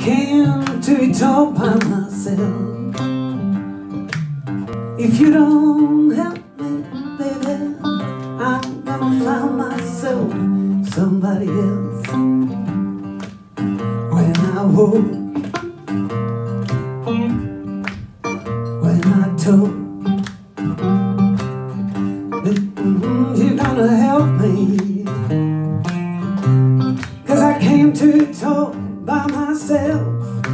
came to it all by myself. If you don't help me, baby, I'm gonna find myself somebody else. When I woke, when I told, you're gonna help me, 'cause I came to it all by myself.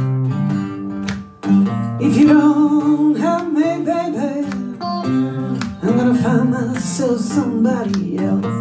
If you don't help me, baby, I'm gonna find myself somebody else.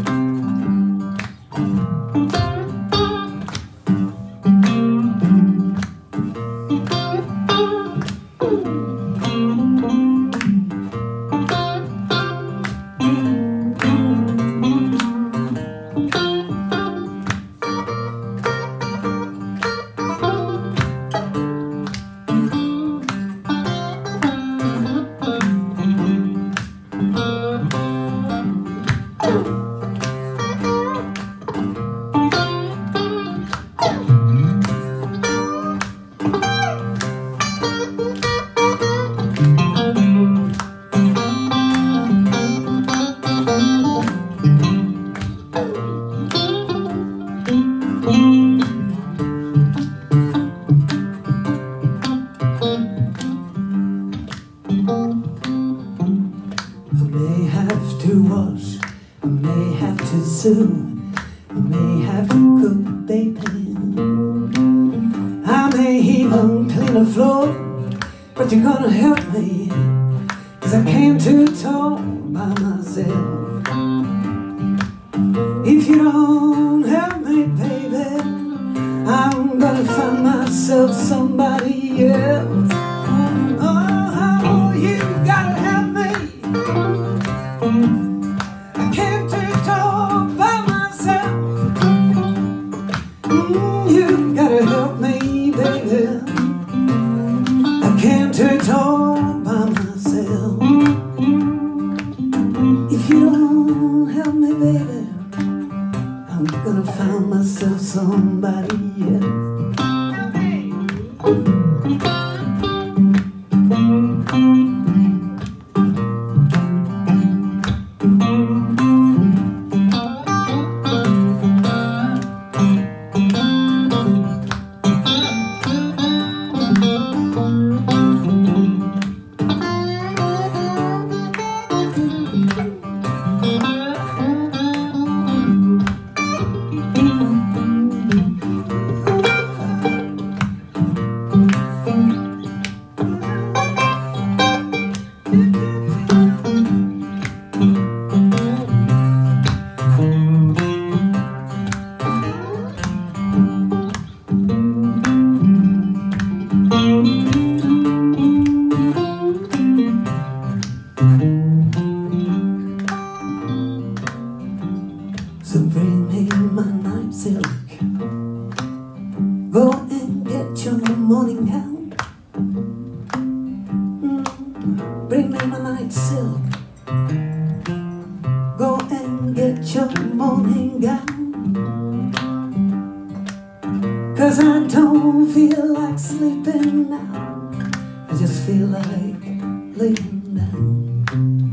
I may have to sew, I may have to cook, baby. I may even clean the floor, but you're gonna help me, 'cause I came to talk by myself. If you don't help me, baby, I'm gonna find myself somebody else. Oh, you gotta help me. I came to talk by myself. You gotta help me, baby. I came to talk by myself. If you don't help me, baby, I'm gonna find myself somebody else. So bring me my night silk, go and get your morning gown. Bring me my night silk, go and get your morning gown. 'Cause I don't feel like sleeping now, I just feel like laying down.